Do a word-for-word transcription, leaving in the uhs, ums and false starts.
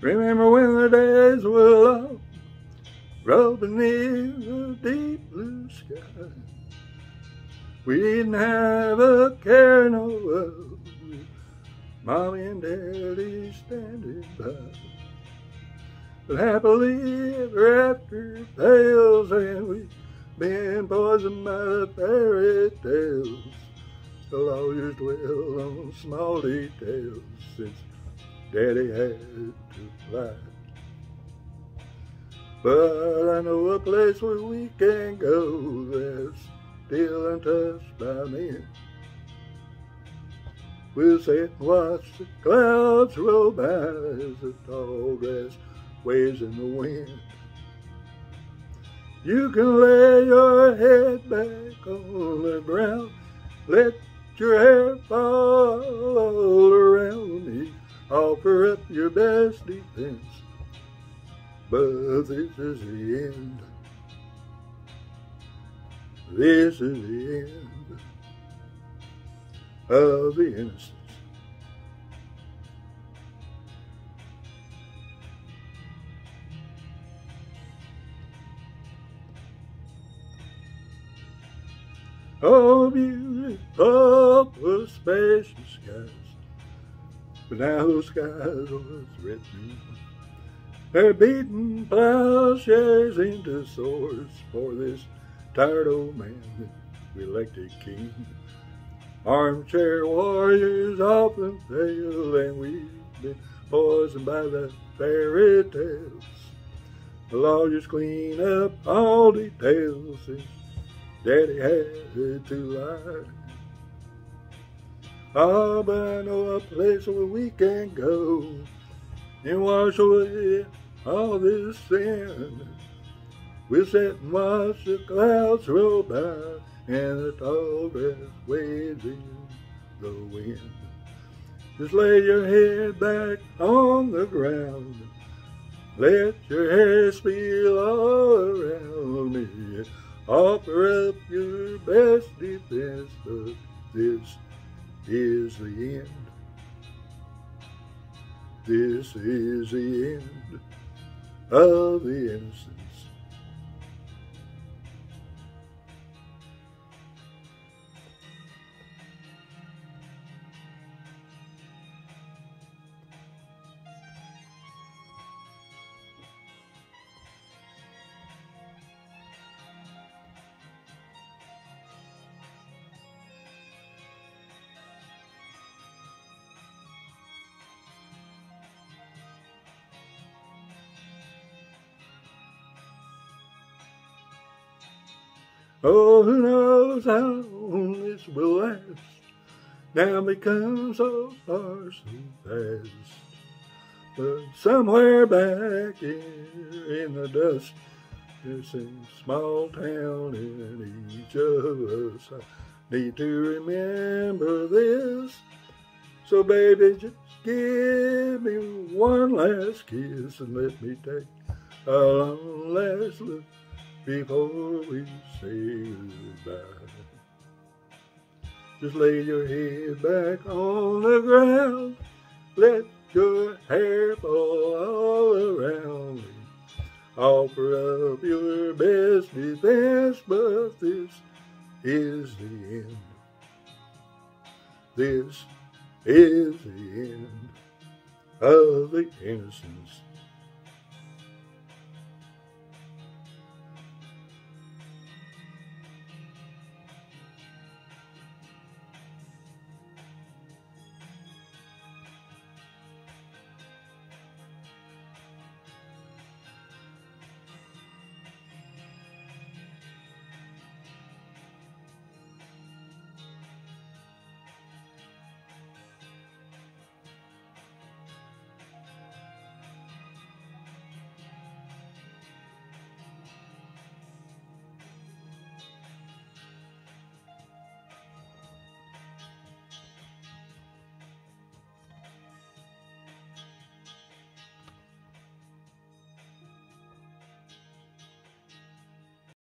Remember when the days were long, rolled beneath the deep blue sky. We didn't have a care in the world, with Mommy and Daddy standing by. But happily ever after tales, and we've been poisoned by the fairy tales. The lawyers dwell on small details since Daddy had to fly. But I know a place where we can go that's still untouched by men. We'll sit and watch the clouds roll by as the tall grass waves in the wind. You can lay your head back on the ground, let your hair fall all around me, offer up your best defense, but this is the end. This is the end of the innocence. Oh, beautiful were spacious skies, but now those skies are threatening. They're beating plowshares into swords for this tired old man that we elected king. Armchair warriors often fail, and we've been poisoned by the fairy tales. The lawyers clean up all details since Daddy had to lie. Oh, but I know a place where we can go and wash away all this sin. We'll sit and watch the clouds roll by and the tall grass waves in the wind. Just lay your head back on the ground, let your hair spill all around me, offer up your best defense, but this is the end. This is the end of the innocence. Oh, who knows how long this will last? Now becomes so far so fast. But somewhere back here in the dust, there's a small town in each of us. I need to remember this. So baby, just give me one last kiss and let me take a long last look before we say goodbye. Just lay your head back on the ground, let your hair fall all around me, offer up your best defense, but this is the end. This is the end of the innocence.